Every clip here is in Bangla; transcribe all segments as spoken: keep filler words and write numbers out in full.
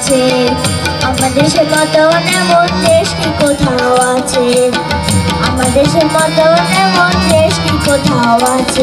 আছে, আমার দেশের মতন এমন দেশ কি কোথাও আছে, আমার দেশের মতন এমন দেশ কি কোথাও আছে।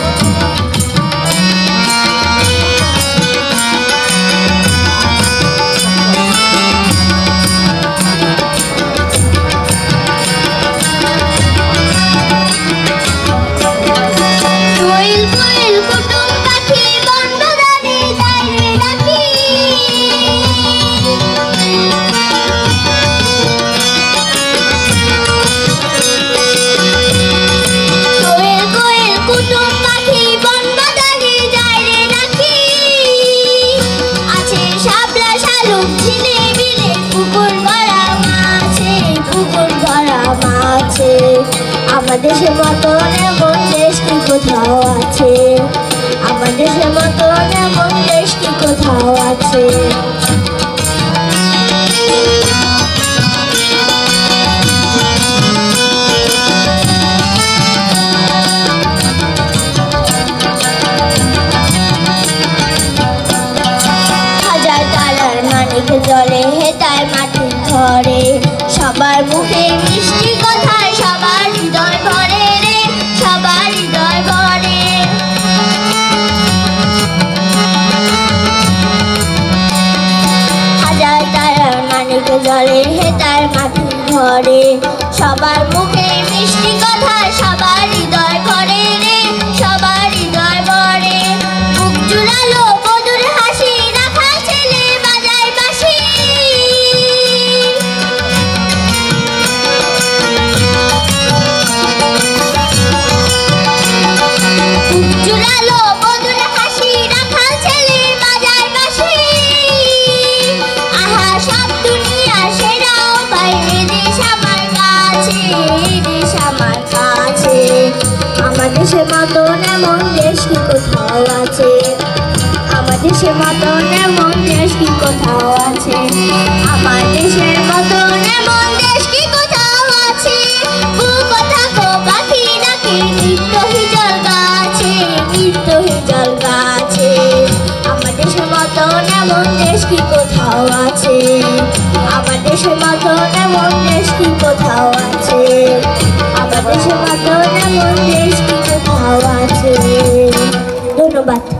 আমার দেশের মতন এমন দেশ কি কোথাও আছে, আমার দেশের মতন এমন দেশ কি কোথাও আছে। হাজার তারার মানিক জলে হেতায় মাটির ঘরে, সবার মুখে মিষ্টি কথা, সবার হৃদয় ভরে রে, সবার হৃদয় ভরে। হাজার তারার মানিক জলে হেতায় মাটির ঘরে, সবার মুখে মিষ্টি কথা, সবার হৃদয় ভরে রে, সবার হৃদয় ভরে। বুক জুড়ালো মধুর হাসি, রাখাল ছেলে বাজায় বাঁশি। জুড়ালো মধুর হাসি, রাখাল ছেলে বাজায় বাঁশি। আহা সব দুনিয়া সেরাও পাই, দেশ আমার কাছে, দেশ আমার কাছে। আমার দেশের মতন এমন দেশ কি কোথাও আছে, আমার দেশের মতন এমন দেশ কি কোথাও আছে, আমার দেশের মতন এমন দেশ কি কোথাও আছে। বুক থাকো পাখি ডাকে, নিত্য হিজল গাছে, নিত্য হিজল গাছে। আমার দেশের মতন এমন দেশ কি কোথাও আছে, আমার দেশের মতন এমন দেশ কি কোথাও আছে, আমার দেশের মতন এমন দেশ কি কোথাও আছে। ধন্যবাদ।